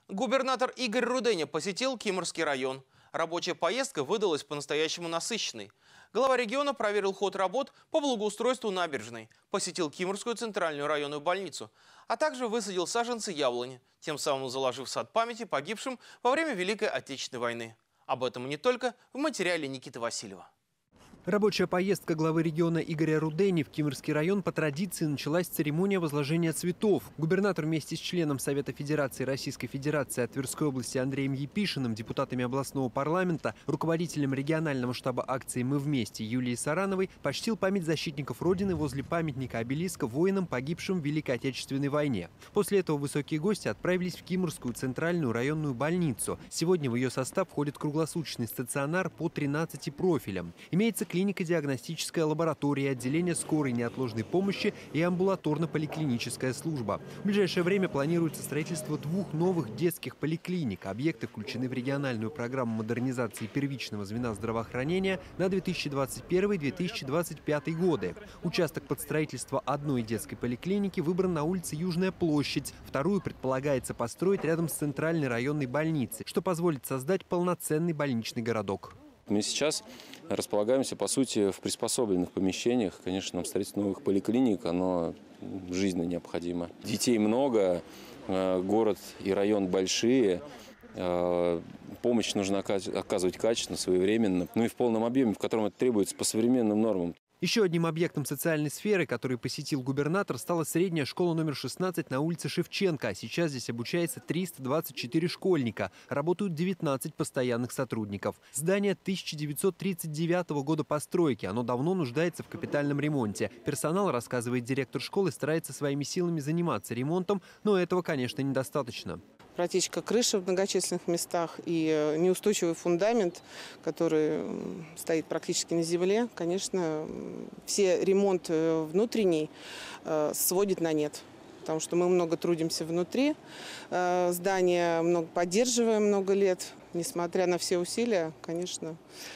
Губернатор Игорь Руденя посетил Кимрский район. Рабочая поездка выдалась по-настоящему насыщенной. Глава региона проверил ход работ по благоустройству набережной, посетил Кимрскую центральную районную больницу, а также высадил саженцы яблони, тем самым заложив сад памяти погибшим во время Великой Отечественной войны. Об этом и не только в материале Никиты Васильева. Рабочая поездка главы региона Игоря Рудени в Кимрский район по традиции началась с церемонии возложения цветов. Губернатор вместе с членом Совета Федерации Российской Федерации от Тверской области Андреем Епишиным, депутатами областного парламента, руководителем регионального штаба акции «Мы вместе» Юлией Сарановой почтил память защитников Родины возле памятника обелиска воинам, погибшим в Великой Отечественной войне. После этого высокие гости отправились в Кимрскую центральную районную больницу. Сегодня в ее состав входит круглосуточный стационар по 13 профилям. Имеется клинико-диагностическая лаборатория, отделение скорой неотложной помощи и амбулаторно-поликлиническая служба. В ближайшее время планируется строительство 2 новых детских поликлиник. Объекты включены в региональную программу модернизации первичного звена здравоохранения на 2021-2025 годы. Участок под строительство одной детской поликлиники выбран на улице Южная площадь. Вторую предполагается построить рядом с центральной районной больницей, что позволит создать полноценный больничный городок. Мы сейчас располагаемся, по сути, в приспособленных помещениях. Конечно, нам строительство новых поликлиник, оно жизненно необходимо. Детей много, город и район большие. Помощь нужно оказывать качественно, своевременно, ну и в полном объеме, в котором это требуется по современным нормам. Еще одним объектом социальной сферы, который посетил губернатор, стала средняя школа номер 16 на улице Шевченко. Сейчас здесь обучается 324 школьника. Работают 19 постоянных сотрудников. Здание 1939 года постройки. Оно давно нуждается в капитальном ремонте. Персонал, рассказывает директор школы, старается своими силами заниматься ремонтом, но этого, конечно, недостаточно. Протечка крыши в многочисленных местах и неустойчивый фундамент, который стоит практически на земле, конечно, все ремонт внутренний сводит на нет. Потому что мы много трудимся внутри здания, много поддерживаем много лет. Несмотря на все усилия, конечно,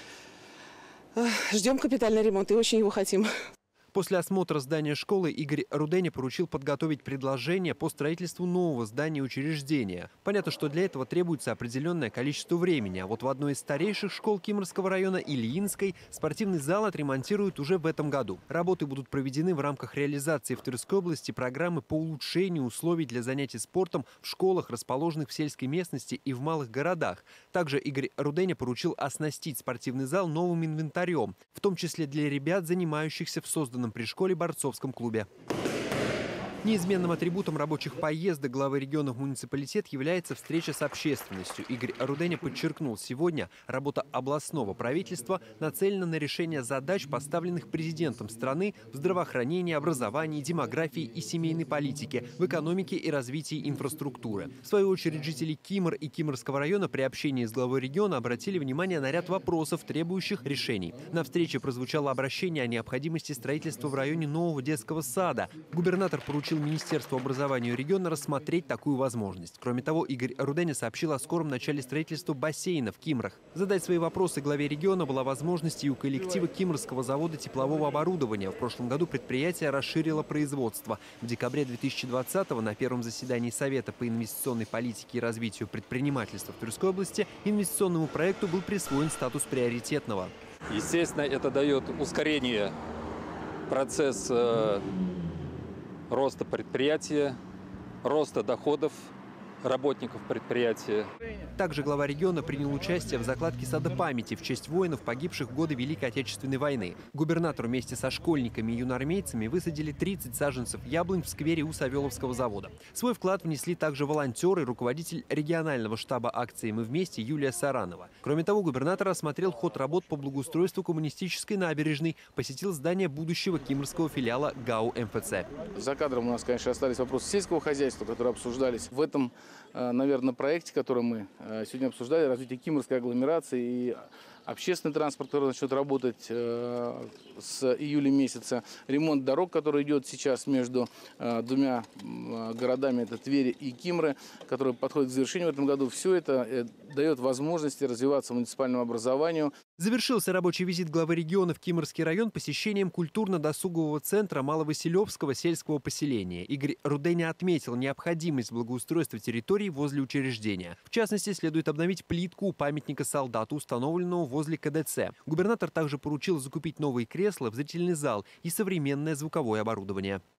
ждем капитальный ремонт и очень его хотим. После осмотра здания школы Игорь Руденя поручил подготовить предложение по строительству нового здания учреждения. Понятно, что для этого требуется определенное количество времени. А вот в одной из старейших школ Кимрского района, Ильинской, спортивный зал отремонтируют уже в этом году. Работы будут проведены в рамках реализации в Тверской области программы по улучшению условий для занятий спортом в школах, расположенных в сельской местности и в малых городах. Также Игорь Руденя поручил оснастить спортивный зал новым инвентарем, в том числе для ребят, занимающихся в созданном при школе борцовском клубе. Неизменным атрибутом рабочих поездок главы региона в муниципалитет является встреча с общественностью. Игорь Руденя подчеркнул, сегодня работа областного правительства нацелена на решение задач, поставленных президентом страны в здравоохранении, образовании, демографии и семейной политике, в экономике и развитии инфраструктуры. В свою очередь, жители Кимр и Кимрского района при общении с главой региона обратили внимание на ряд вопросов, требующих решений. На встрече прозвучало обращение о необходимости строительства в районе нового детского сада. Губернатор поручил Министерству образования региона рассмотреть такую возможность. Кроме того, Игорь Руденя сообщил о скором начале строительства бассейна в Кимрах. Задать свои вопросы главе региона была возможность и у коллектива Кимрского завода теплового оборудования. В прошлом году предприятие расширило производство. В декабре 2020-го на первом заседании Совета по инвестиционной политике и развитию предпринимательства в Тверской области инвестиционному проекту был присвоен статус приоритетного. Естественно, это дает ускорение процесса роста предприятия, роста доходов работников предприятия. Также глава региона принял участие в закладке сада памяти в честь воинов, погибших в годы Великой Отечественной войны. Губернатор вместе со школьниками и юноармейцами высадили 30 саженцев яблонь в сквере у Савеловского завода. Свой вклад внесли также волонтеры, руководитель регионального штаба акции «Мы вместе» Юлия Саранова. Кроме того, губернатор осмотрел ход работ по благоустройству коммунистической набережной, посетил здание будущего кимрского филиала ГАУ МФЦ. За кадром у нас, конечно, остались вопросы сельского хозяйства, которые обсуждались. В этом, наверное, проекте, который мы сегодня обсуждали, развитие Кимрской агломерации и общественный транспорт, который начнет работать с июля месяца, ремонт дорог, который идет сейчас между двумя городами, это Тверь и Кимры, который подходит к завершению в этом году. Все это дает возможности развиваться муниципальному образованию. Завершился рабочий визит главы региона в Кимрский район посещением культурно-досугового центра Маловасилевского сельского поселения. Игорь Руденя отметил необходимость благоустройства территорий возле учреждения. В частности, следует обновить плитку у памятника солдату, установленного возле КДЦ. Губернатор также поручил закупить новые кресла в зрительный зал и современное звуковое оборудование.